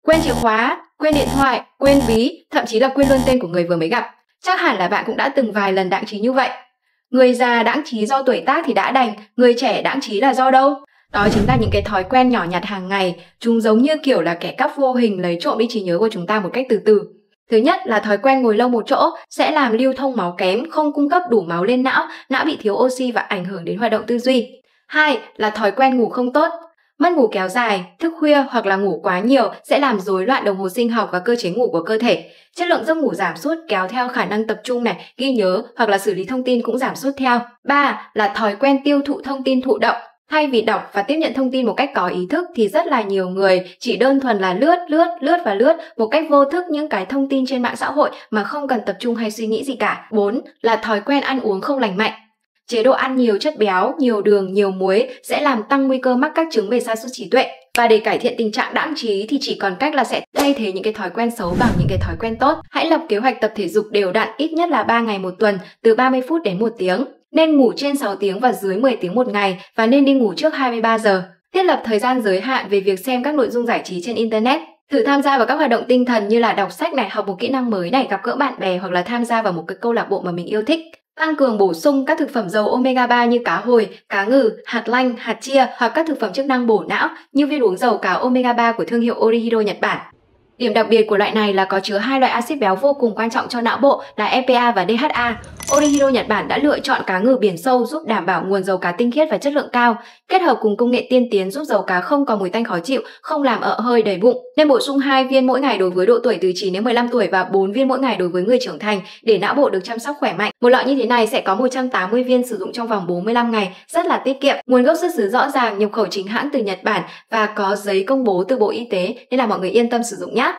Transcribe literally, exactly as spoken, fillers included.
Quên chìa khóa, quên điện thoại, quên ví, thậm chí là quên luôn tên của người vừa mới gặp. Chắc hẳn là bạn cũng đã từng vài lần đãng trí như vậy. Người già đãng trí do tuổi tác thì đã đành, người trẻ đãng trí là do đâu? Đó chính là những cái thói quen nhỏ nhặt hàng ngày, chúng giống như kiểu là kẻ cắp vô hình lấy trộm đi trí nhớ của chúng ta một cách từ từ. Thứ nhất là thói quen ngồi lâu một chỗ sẽ làm lưu thông máu kém, không cung cấp đủ máu lên não, não bị thiếu oxy và ảnh hưởng đến hoạt động tư duy. Hai là thói quen ngủ không tốt. Mất ngủ kéo dài, thức khuya hoặc là ngủ quá nhiều sẽ làm rối loạn đồng hồ sinh học và cơ chế ngủ của cơ thể. Chất lượng giấc ngủ giảm sút kéo theo khả năng tập trung này, ghi nhớ hoặc là xử lý thông tin cũng giảm sút theo. Ba là thói quen tiêu thụ thông tin thụ động. Thay vì đọc và tiếp nhận thông tin một cách có ý thức thì rất là nhiều người chỉ đơn thuần là lướt, lướt, lướt và lướt một cách vô thức những cái thông tin trên mạng xã hội mà không cần tập trung hay suy nghĩ gì cả. Bốn là thói quen ăn uống không lành mạnh. Chế độ ăn nhiều chất béo, nhiều đường, nhiều muối sẽ làm tăng nguy cơ mắc các chứng về sa sút trí tuệ. Và để cải thiện tình trạng đãng trí thì chỉ còn cách là sẽ thay thế những cái thói quen xấu bằng những cái thói quen tốt. Hãy lập kế hoạch tập thể dục đều đặn ít nhất là ba ngày một tuần, từ ba mươi phút đến một tiếng. Nên ngủ trên sáu tiếng và dưới mười tiếng một ngày và nên đi ngủ trước hai mươi ba giờ. Thiết lập thời gian giới hạn về việc xem các nội dung giải trí trên Internet. Thử tham gia vào các hoạt động tinh thần như là đọc sách này, học một kỹ năng mới này, gặp gỡ bạn bè hoặc là tham gia vào một cái câu lạc bộ mà mình yêu thích. Tăng cường bổ sung các thực phẩm giàu omega ba như cá hồi, cá ngừ, hạt lanh, hạt chia hoặc các thực phẩm chức năng bổ não như viên uống dầu cá omega ba của thương hiệu Orihiro Nhật Bản. Điểm đặc biệt của loại này là có chứa hai loại axit béo vô cùng quan trọng cho não bộ là e pê a và đê hát a. Orihiro Nhật Bản đã lựa chọn cá ngừ biển sâu giúp đảm bảo nguồn dầu cá tinh khiết và chất lượng cao, kết hợp cùng công nghệ tiên tiến giúp dầu cá không có mùi tanh khó chịu, không làm ợ hơi đầy bụng. Nên bổ sung hai viên mỗi ngày đối với độ tuổi từ chín đến mười lăm tuổi và bốn viên mỗi ngày đối với người trưởng thành để não bộ được chăm sóc khỏe mạnh. Một lọ như thế này sẽ có một trăm tám mươi viên sử dụng trong vòng bốn mươi lăm ngày, rất là tiết kiệm. Nguồn gốc xuất xứ rõ ràng, nhập khẩu chính hãng từ Nhật Bản và có giấy công bố từ Bộ Y tế nên là mọi người yên tâm sử dụng nhé.